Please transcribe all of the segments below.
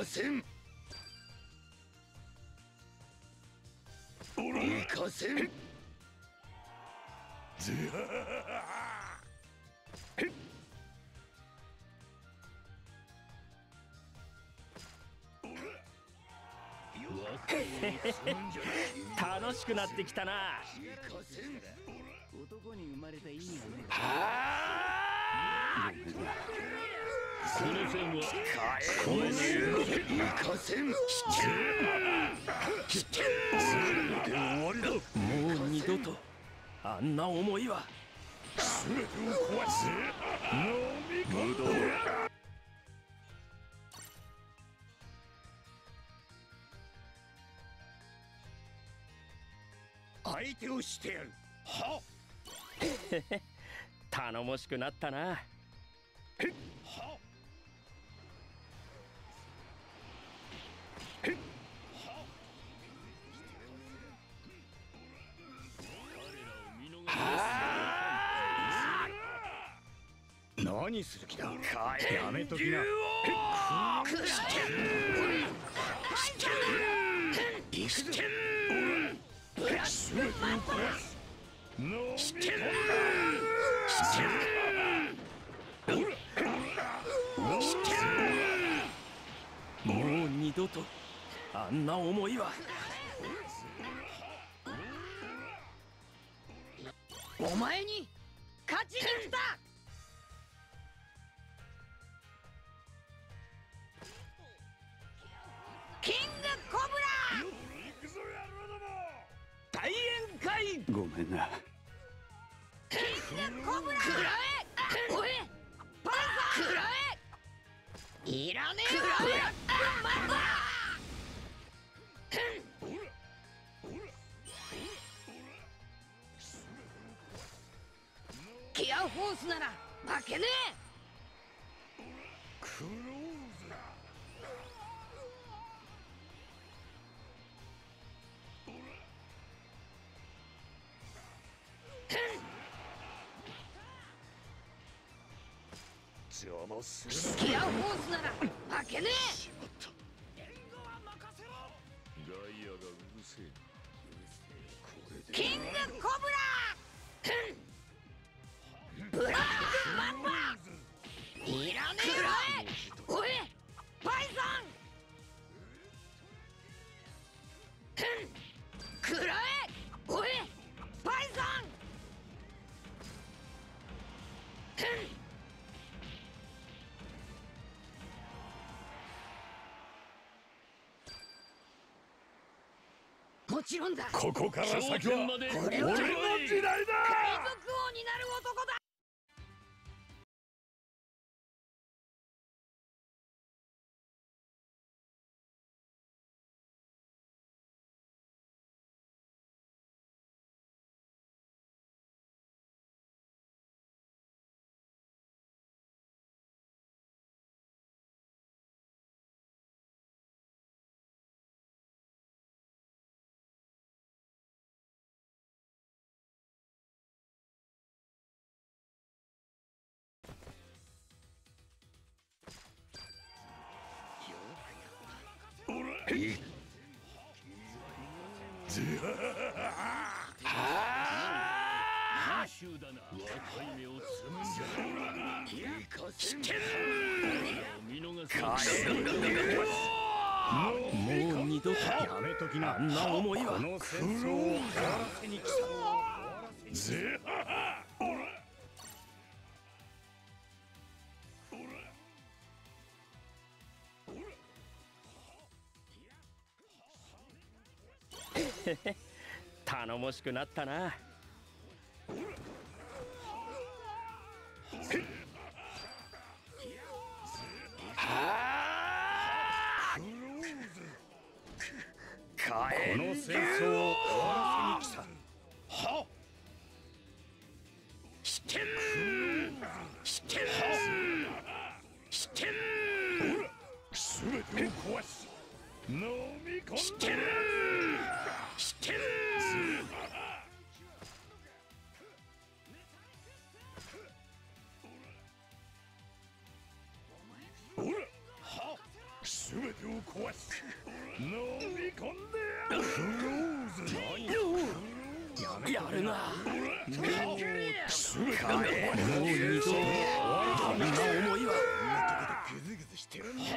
かせん。行かせん。 楽しくなってきたな。 男に生まれた意味がね。 この線は行かせん。終わりだ。 もう二度とあんな思いは。 全てを壊す。無道。相手をしてやる。はっ。 頼もしくなったな。 はっ。何する気だ。やめときな。 もう二度とあんな思いは。 お前に勝ちに来た。キングコブラ。 大宴会。 ごめんな。 キングコブラ。くらえ。おいパンサー。くらえ。いらねえわ。くらえ。ギアフォースなら負けねえ。 クローズ。邪魔するな。 ギアフォースなら負けねえ。 ガイアがうるせえ。 キングコブラ。ブラックマンマ。いらねえわ。おいパイソン。くらえ。おいパイソン。もちろんだ。 ここから先は俺の時代だ。 海賊王になる男だ。 若い目をつむんじゃない。見逃せ。もう二度とやめときな。 あんな思いは。 この戦争を終わらせに来た。ぜは頼もしくなったな。 この戦争を終わらせに来た。はっ。してん。してん。してん。すべてを壊す。飲み込んで。してん。してん。おら。はっ。すべてをみ込んでやる。クローズ。 やるな。 すべてもう二度とあんな思いは。 グズグズしてるんだ。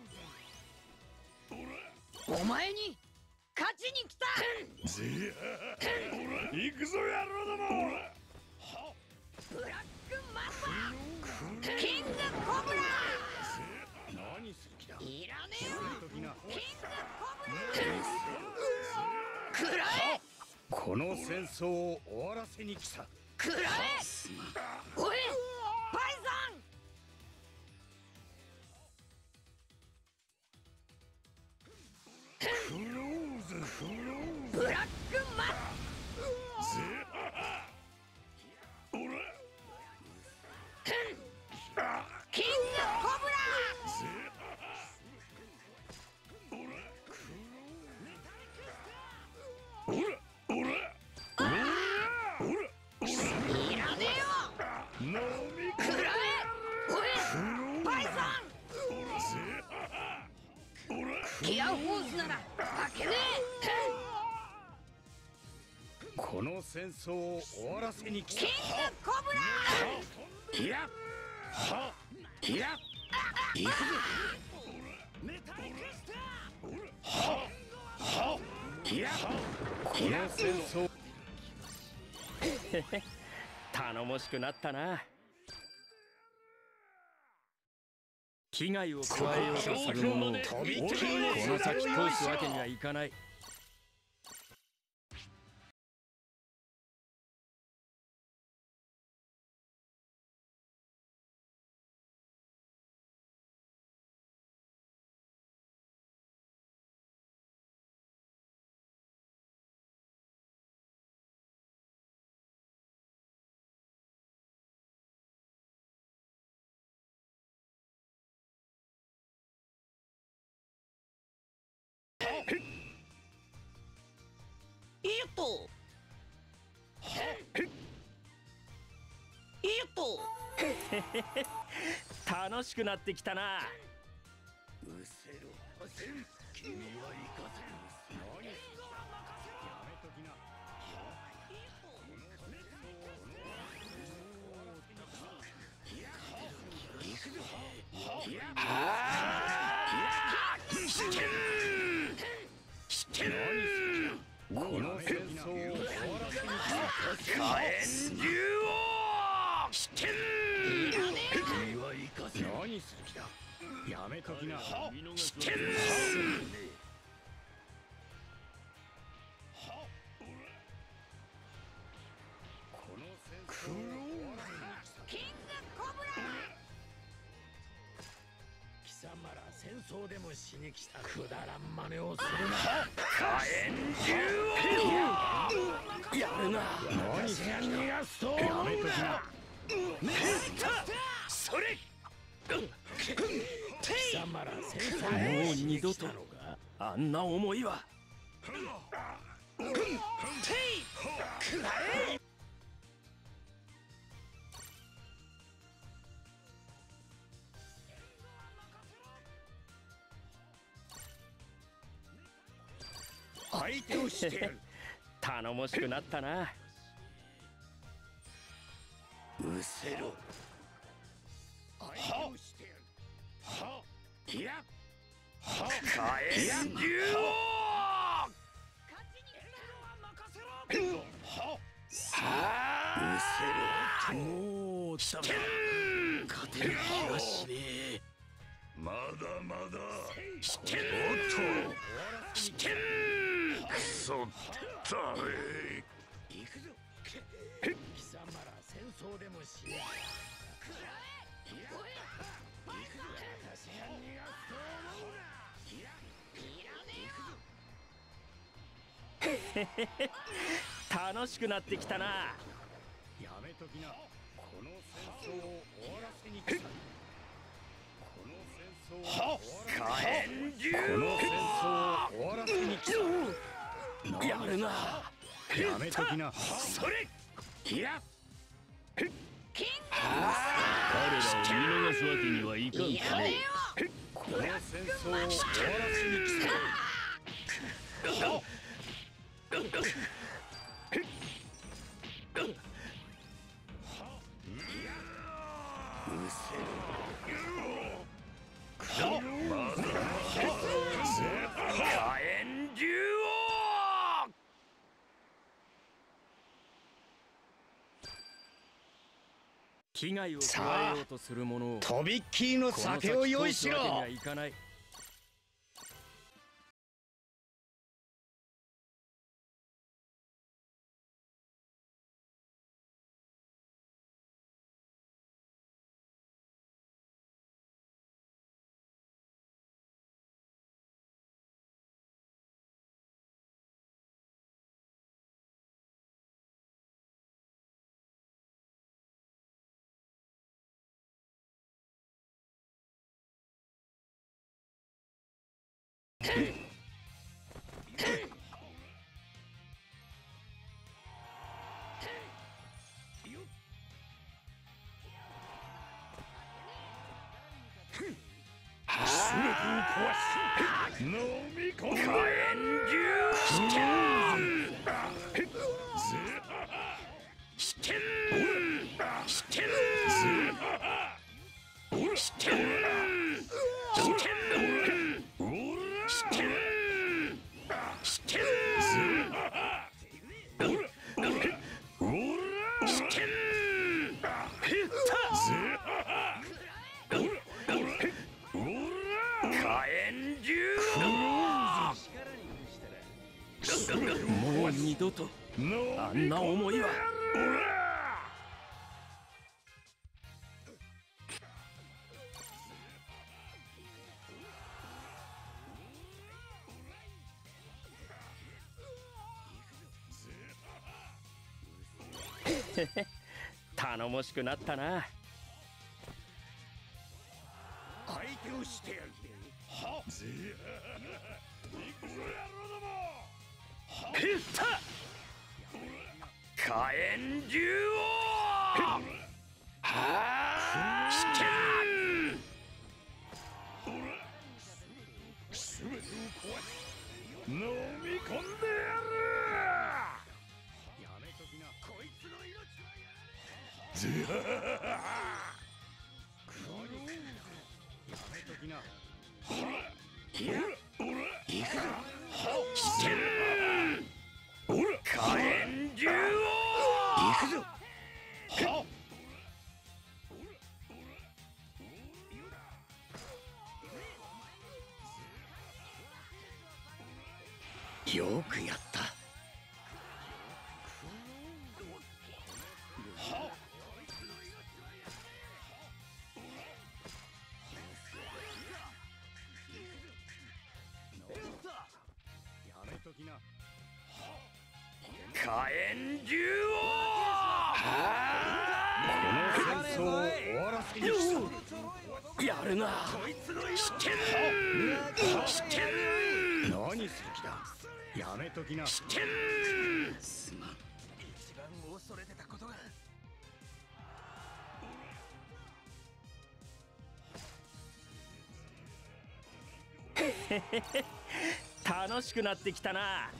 お前に勝ちに来た。 行くぞ野郎ども。 ブラックマンバキングコブラ。 何する気だ。 いらねえよ。キングコブラ。食らえ。 この戦争を終わらせに来た。 食らえ。おいパイソン。 クローズ。 ブラックマン。キングコブラ。いらねえよ。 飲み食らえ。おいパイソン。ギアフォースなら負けねこの戦争を終わらせに来え。キングコブラ。 いやいや行くぞ。いやこの戦争頼もしくなったな。危害を加えようとする者をこの先通すわけにはいかない。楽しくなってきたな。 うせろ君は行かせる。何やめときな。行くぞ。この戦争を終わらせに来た。火炎竜王君は行かせる。何する気だ。やめときな。この戦争を終わらせに来た。 キングコブラ。 貴様ら戦争でもしに来た。くだらん真似をするな。火炎竜王やるな。 私が逃がすと思うな。やめときな。 それ。 貴様ら戦争もう二度とあんな思いは。 相手をしてやる。 頼もしくなったな。 うせろ。相手をしてやる。いや火炎竜王勝ちに来たのは任せろ。 うせろ。 もうダメだ。勝てる気がしねえ。 まだまだ。おっとくそったれ。行くぞ。貴様ら戦争でもしよう。 食らえ。おいパイソン。 私が逃がすと思うな。いやいらねえよ。 楽しくなってきたな。 やめときな。この戦争を終わらせに来た。この戦争を終わらせに来た。この戦争を終わらせに来た。 やるな。 やめときな。それ。いや。 キング彼らを見逃すわけにはいかんいらねえよ。 この戦争を終わらせに来た。 危害を加えようとする者をとびっきりの酒を用意しろ。 この先通すわけにはいかない。 飲み込んでもう二度とあんな思いは。頼もしくなったな。 相手をしてやる。はっ。火炎竜王。すべてを壊し飲み込んでやる。やめときな。こいつの命はやられ。やめときな。いくぞ。火炎竜王。行くぞ。はっ。よくやった。火炎竜王。この戦争を終わらせに来た。やるな。こいつの何する気だ。やめときな。すまん。一番恐れてたことが。 楽しくなってきたな。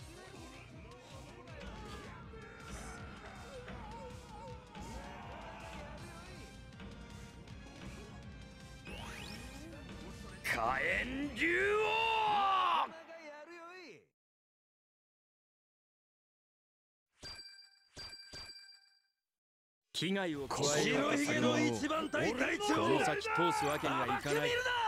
火炎竜王。 危害を加えようとする者をこの先通すわけにはいかない。